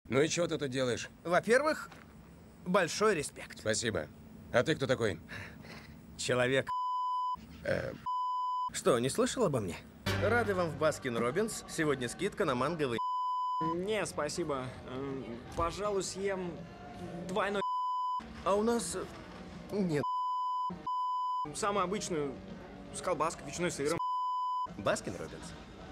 Ну и чего ты тут делаешь? Во-первых, большой респект. Спасибо. А ты кто такой? Человек. Что, не слышал обо мне? Рады вам в Баскин Робинс. Сегодня скидка на манговый. Не, спасибо. Пожалуй, съем двойной. А у нас нет. Самую обычную, с колбаской, ветчиной, сыром. Баскин Робинс.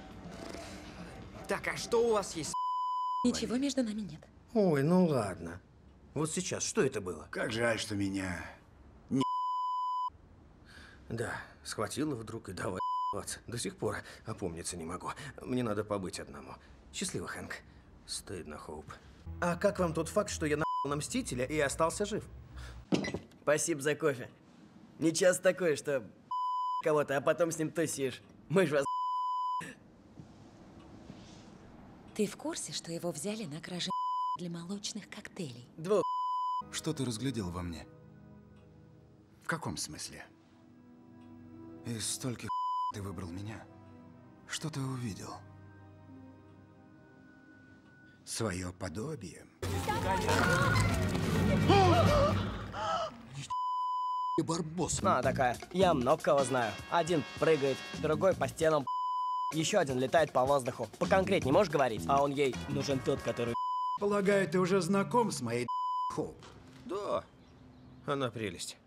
Так, а что у вас есть? Ничего между нами нет. Ой, ну ладно. Вот сейчас, что это было? Как жаль, что меня... Да, схватила вдруг и давай ебаться. До сих пор опомниться не могу. Мне надо побыть одному. Счастливо, Хэнк. Стыдно, Хоуп. А как вам тот факт, что я на Мстителя и остался жив? Спасибо за кофе. Не часто такое, что кого-то, а потом с ним тусишь. Мы ж вас... Ты в курсе, что его взяли на краже для молочных коктейлей? Двух. Что ты разглядел во мне? В каком смысле? Из стольких ты выбрал меня. Что ты увидел? Свое подобие. Барбос. Ну, такая, я много кого знаю. Один прыгает, другой по стенам. Еще один летает по воздуху. Поконкретнее можешь говорить? А он ей нужен тот, который... Полагаю, ты уже знаком с моей Хоуп. Да, она прелесть.